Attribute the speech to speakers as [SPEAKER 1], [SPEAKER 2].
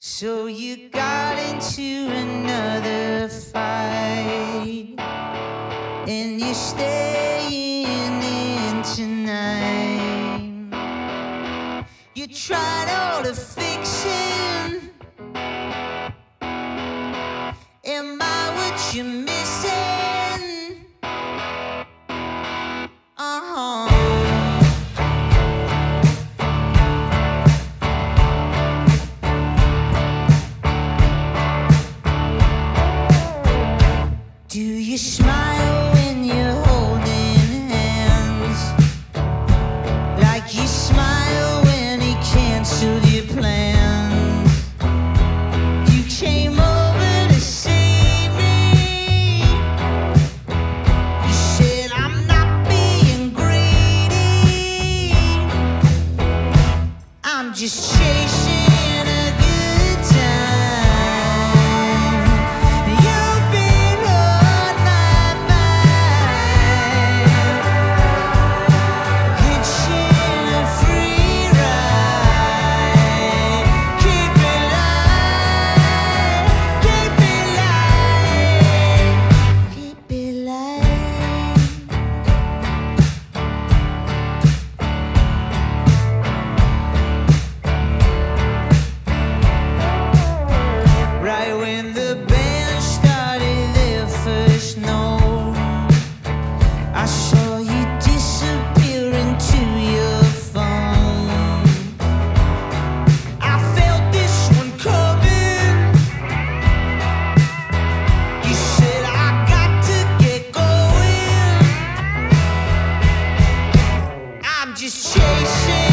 [SPEAKER 1] So you got into another fight, and you're staying in tonight. You tried all the fixing. Am I what you're missing? Uh-huh. Do you smile when you're holding hands, like you smile when he canceled your plans? You came over to see me. You said I'm not being greedy, I'm just chasing a good time. You've been on my mind, hitching a free ride. Keep it light, keep it light, keep it light. Right when the band started their first note, I saw you disappear into your phone. I felt this one coming. You said I got to get going. I'm just chasing